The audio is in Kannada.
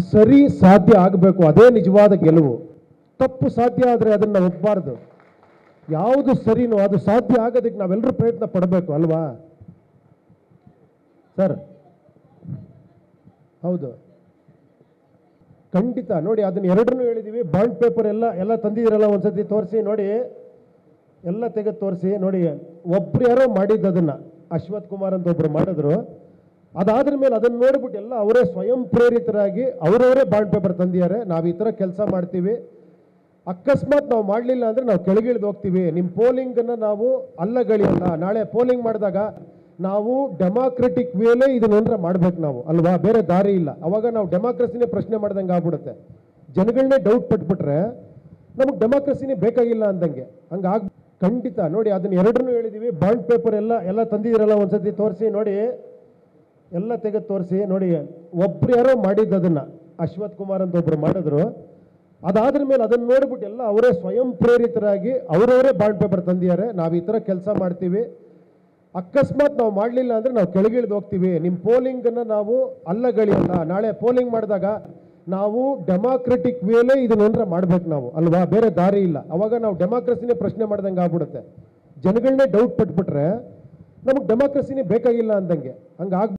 ಸರಿ ಸಾಧ್ಯ ಆಗಬೇಕು, ಅದೇ ನಿಜವಾದ ಗೆಲುವು. ತಪ್ಪು ಸಾಧ್ಯ ಆದರೆ ಅದನ್ನು ಒಪ್ಪಬಾರ್ದು. ಯಾವುದು ಸರಿನೋ ಅದು ಸಾಧ್ಯ ಆಗೋದಕ್ಕೆ ನಾವೆಲ್ಲರೂ ಪ್ರಯತ್ನ ಪಡಬೇಕು ಅಲ್ವಾ ಸರ್? ಹೌದು, ಖಂಡಿತ. ನೋಡಿ, ಅದನ್ನ ಎರಡನ್ನೂ ಹೇಳಿದೀವಿ. ಬಾಂಡ್ ಪೇಪರ್ ಎಲ್ಲ ತಂದಿದ್ದೀರಲ್ಲ, ಒಂದ್ಸತಿ ತೋರಿಸಿ ನೋಡಿ, ಎಲ್ಲ ತೆಗೆದು ತೋರಿಸಿ ನೋಡಿ. ಒಬ್ರು ಯಾರೋ ಮಾಡಿದ್ದು ಅದನ್ನ, ಅಶ್ವಥ್ ಕುಮಾರ್ ಅಂತ ಒಬ್ರು ಮಾಡಿದ್ರು. ಅದಾದ್ರ ಮೇಲೆ ಅದನ್ನ ನೋಡ್ಬಿಟ್ಟು ಎಲ್ಲ ಅವರೇ ಸ್ವಯಂ ಪ್ರೇರಿತರಾಗಿ ಅವರವರೇ ಬಾಂಡ್ ಪೇಪರ್ ತಂದಿದ್ದಾರೆ. ನಾವು ಈ ಥರ ಕೆಲಸ ಮಾಡ್ತೀವಿ, ಅಕಸ್ಮಾತ್ ನಾವು ಮಾಡಲಿಲ್ಲ ಅಂದರೆ ನಾವು ಕೆಳಗಿಳಿದು ಹೋಗ್ತೀವಿ, ನಿಮ್ಮ ಪೋಲಿಂಗನ್ನು ನಾವು ಅಲ್ಲಗಳಿಯಲ್ಲ. ನಾಳೆ ಪೋಲಿಂಗ್ ಮಾಡಿದಾಗ ನಾವು ಡೆಮಾಕ್ರೆಟಿಕ್ ವೇಲೇ ಇದನ್ನೇನಾರ ಮಾಡ್ಬೇಕು ನಾವು ಅಲ್ವಾ, ಬೇರೆ ದಾರಿ ಇಲ್ಲ. ಅವಾಗ ನಾವು ಡೆಮಾಕ್ರಸಿನೇ ಪ್ರಶ್ನೆ ಮಾಡ್ದಂಗೆ ಆಗ್ಬಿಡುತ್ತೆ. ಜನಗಳನ್ನೇ ಡೌಟ್ ಪಟ್ಬಿಟ್ರೆ ನಮಗೆ ಡೆಮಾಕ್ರಸಿನೇ ಬೇಕಾಗಿಲ್ಲ ಅಂದಂಗೆ. ಹಂಗಾಗಿ ಖಂಡಿತ. ನೋಡಿ, ಅದನ್ನ ಎರಡನ್ನೂ ಹೇಳಿದೀವಿ. ಬಾಂಡ್ ಪೇಪರ್ ಎಲ್ಲ ತಂದಿದ್ದೀರಲ್ಲ, ಒಂದ್ಸತಿ ತೋರಿಸಿ ನೋಡಿ, ಎಲ್ಲ ತೆಗೆದು ತೋರಿಸಿ ನೋಡಿ. ಒಬ್ರು ಯಾರೋ ಮಾಡಿದ್ದು ಅದನ್ನ, ಅಶ್ವಥ್ ಕುಮಾರ್ ಅಂತ ಒಬ್ರು ಮಾಡಿದ್ರು. ಅದಾದ್ರ ಮೇಲೆ ಅದನ್ನ ನೋಡ್ಬಿಟ್ಟು ಎಲ್ಲ ಅವರೇ ಸ್ವಯಂ ಪ್ರೇರಿತರಾಗಿ ಅವರವರೇ ಬಾಂಡ್ ಪೇಪರ್ ತಂದಿದ್ದಾರೆ. ನಾವು ಈ ಥರ ಕೆಲಸ ಮಾಡ್ತೀವಿ, ಅಕಸ್ಮಾತ್ ನಾವು ಮಾಡಲಿಲ್ಲ ಅಂದರೆ ನಾವು ಕೆಳಗಿಳಿದು ಹೋಗ್ತೀವಿ, ನಿಮ್ಮ ಪೋಲಿಂಗನ್ನು ನಾವು ಅಲ್ಲಗಳಿಯಲ್ಲ. ನಾಳೆ ಪೋಲಿಂಗ್ ಮಾಡಿದಾಗ ನಾವು ಡೆಮಾಕ್ರೆಟಿಕ್ ವೇಲೇ ಇದನ್ನೇನಾರ ಮಾಡ್ಬೇಕು ನಾವು ಅಲ್ವಾ, ಬೇರೆ ದಾರಿ ಇಲ್ಲ. ಅವಾಗ ನಾವು ಡೆಮಾಕ್ರಸಿನೇ ಪ್ರಶ್ನೆ ಮಾಡ್ದಂಗೆ ಆಗ್ಬಿಡುತ್ತೆ. ಜನಗಳನ್ನೇ ಡೌಟ್ ಪಟ್ಬಿಟ್ರೆ ನಮಗೆ ಡೆಮಾಕ್ರಸಿನೇ ಬೇಕಾಗಿಲ್ಲ ಅಂದಂಗೆ. ಹಂಗಾಗಿ